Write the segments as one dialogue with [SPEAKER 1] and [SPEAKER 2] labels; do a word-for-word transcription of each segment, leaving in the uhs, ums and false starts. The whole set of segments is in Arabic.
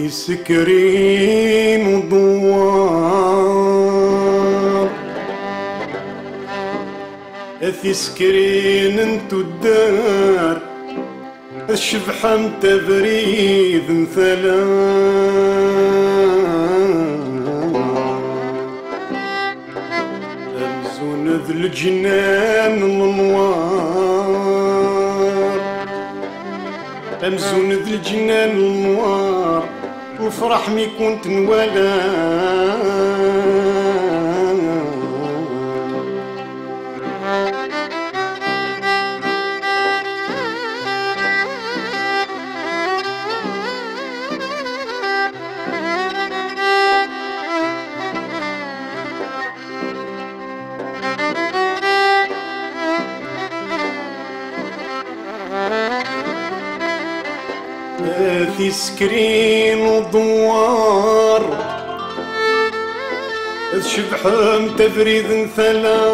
[SPEAKER 1] في سكرين وضوار في سكرين انتو الدار الشبحة متبريد مثلا أمزون ذي الجنان النوار أمزون ذي الجنان النوار وفرح مي كنت نوالا في سكرين وضوار شبحة متبريد مثلا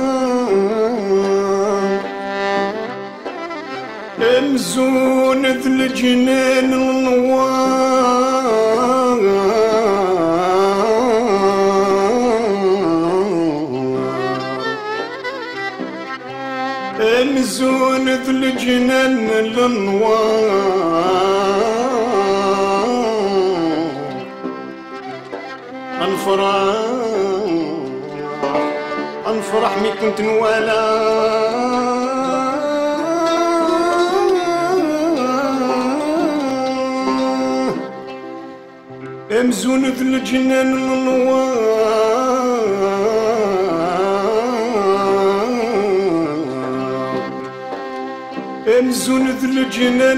[SPEAKER 1] أمزون ذي الجنان النوار أمزون ذي الجنان النوار انفرح انفرح مي كنت نوالا امزون ذي الجنان الانوار امزون ذي الجنان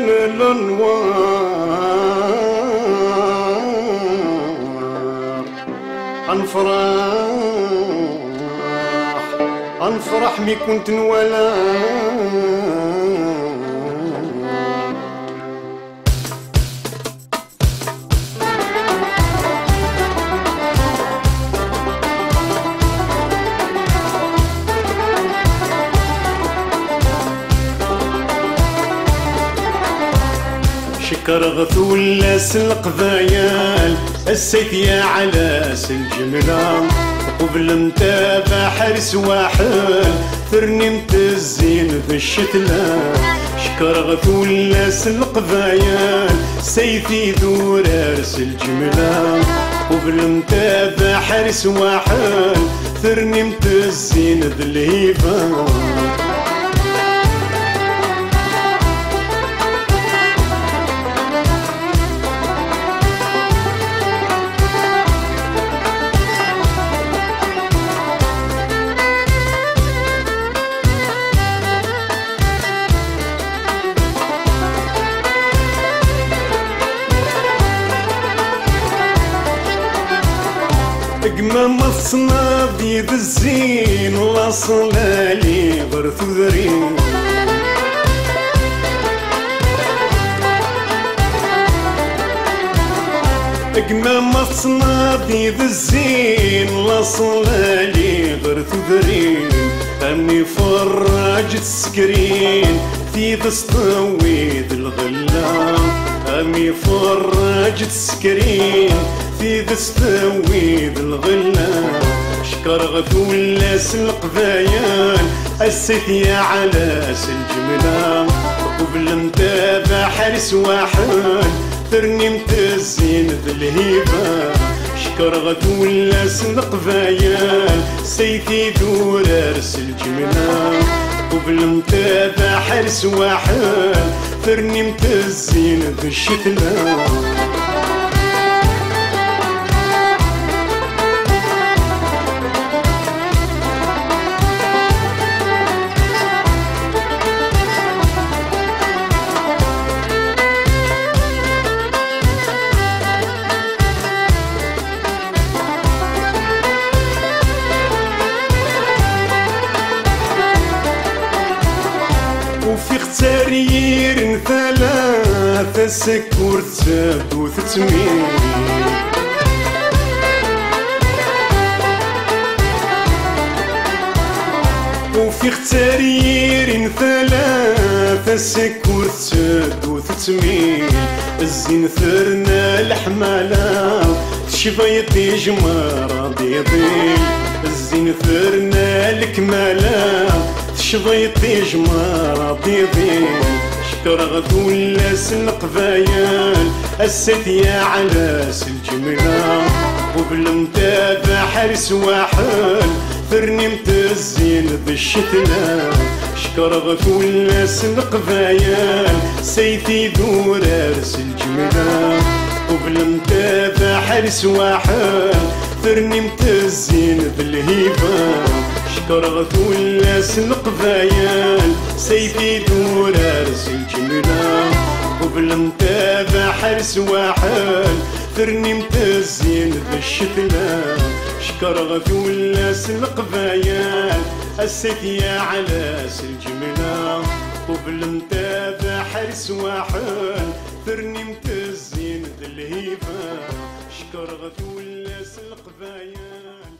[SPEAKER 1] الانوار انفرح انفرح مي كنت نوالا شكر غثول سلق ذيال السيف يا على الجملة قبل متابع حرس واحد ثرني متزين بالشتلة شكر غثول سلق ذيال سيفي دور ارس الجملة قبل متابع حرس واحد ثرني متزين بالهيبة قمام الصناب يد الزين ولا صلالي غرث ذرين قمام الصناب يد الزين ولا صلالي غرث ذرين أمي فرجت سكرين في ذستويد الغلا أمي فرجت سكرين في ذستويد الغلا شكر غثول سلق ذيال السيف يا على الجملة قبل متابع حارس واحد ترني متزين ذي الهيبة شكر غثول سلق ذيال سيفي دور ارس الجملة قبل متابع حارس واحد ترني متزين ذي الشتلة وفي اختارير ثلاثة سكور تساد وتتمير وفي اختارير ثلاثة مسك ورتسد وتتميل الزين ثرنا الحمالة شفايطي جمارة ضيضيل الزين ثرنا الكمالة شفايطي جمارة ضيضيل شكر غدول القبايل الست يا علاس الجملة وبالمتابع حارس واحد ثرني متزين بالشتلة شكر غدول القبايل سيفي دور ارس الجملة وبالمتابع حارس واحد ثرني متزين بالهيبة شكر غدول القبايل سيفي دور ارس الجملة وبالمتابع حارس واحد ثرني متزين بالشتلة شكر غدول القبايل السيف يا علاس الجملة وبالمتابع حارس واحد ثرني متزين بالهيبة شكر غدول القبايل